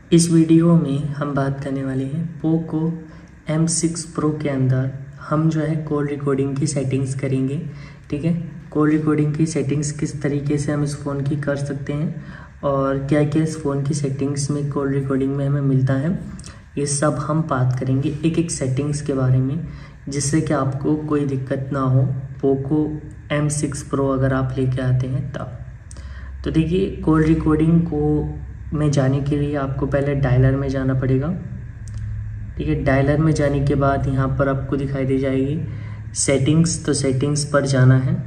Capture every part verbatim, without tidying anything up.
इस वीडियो में हम बात करने वाले हैं पोको एम सिक्स प्रो के अंदर हम जो है कॉल रिकॉर्डिंग की सेटिंग्स करेंगे। ठीक है, कॉल रिकॉर्डिंग की सेटिंग्स किस तरीके से हम इस फ़ोन की कर सकते हैं और क्या क्या इस फ़ोन की सेटिंग्स में कॉल रिकॉर्डिंग में हमें मिलता है, ये सब हम बात करेंगे एक एक सेटिंग्स के बारे में, जिससे कि आपको कोई दिक्कत ना हो पोको एम सिक्स प्रो अगर आप लेके आते हैं तब। तो देखिए, कॉल रिकॉर्डिंग को में जाने के लिए आपको पहले डायलर में जाना पड़ेगा। ठीक है, डायलर में जाने के बाद यहाँ पर आपको दिखाई दे जाएगी सेटिंग्स, तो सेटिंग्स पर जाना है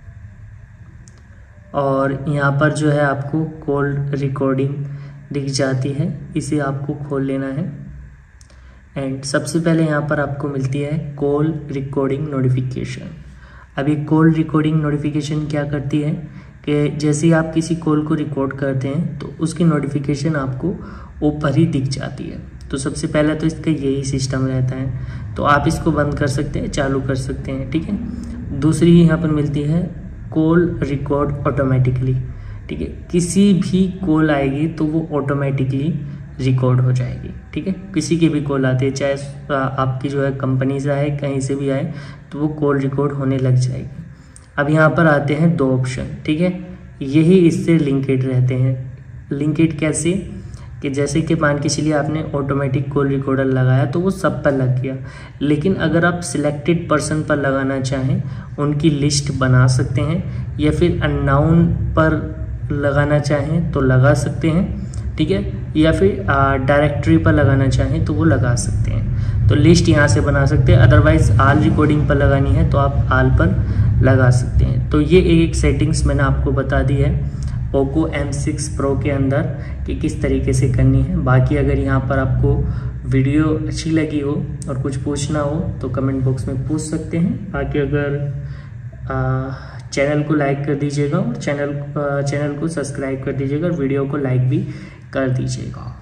और यहाँ पर जो है आपको कॉल रिकॉर्डिंग दिख जाती है, इसे आपको खोल लेना है। एंड सबसे पहले यहाँ पर आपको मिलती है कॉल रिकॉर्डिंग नोटिफिकेशन। अभी कॉल रिकॉर्डिंग नोटिफिकेशन क्या करती है कि जैसे ही आप किसी कॉल को रिकॉर्ड करते हैं तो उसकी नोटिफिकेशन आपको ऊपर ही दिख जाती है। तो सबसे पहले तो इसका यही सिस्टम रहता है, तो आप इसको बंद कर सकते हैं, चालू कर सकते हैं। ठीक है, दूसरी यहाँ पर मिलती है कॉल रिकॉर्ड ऑटोमेटिकली। ठीक है, किसी भी कॉल आएगी तो वो ऑटोमेटिकली रिकॉर्ड हो जाएगी। ठीक है, किसी की भी कॉल आती है, चाहे आपकी जो है कंपनी से आए, कहीं से भी आए, तो वो कॉल रिकॉर्ड होने लग जाएगी। अब यहाँ पर आते हैं दो ऑप्शन। ठीक है, यही इससे लिंकेड रहते हैं। लिंकेड कैसे कि जैसे कि मान के चलिए आपने ऑटोमेटिक कॉल रिकॉर्डर लगाया तो वो सब पर लग गया, लेकिन अगर आप सिलेक्टेड पर्सन पर लगाना चाहें, उनकी लिस्ट बना सकते हैं, या फिर अननोन पर लगाना चाहें तो लगा सकते हैं। ठीक है, या फिर डायरेक्टरी पर लगाना चाहें तो वो लगा सकते हैं। तो लिस्ट यहाँ से बना सकते हैं, अदरवाइज आल रिकॉर्डिंग पर लगानी है तो आप आल पर लगा सकते हैं। तो ये एक सेटिंग्स मैंने आपको बता दी है पोको एम सिक्स प्रो के अंदर कि किस तरीके से करनी है। बाकी अगर यहाँ पर आपको वीडियो अच्छी लगी हो और कुछ पूछना हो तो कमेंट बॉक्स में पूछ सकते हैं। बाकी अगर आ, चैनल को लाइक कर दीजिएगा और चैनल चैनल को सब्सक्राइब कर दीजिएगा और वीडियो को लाइक भी कर दीजिएगा।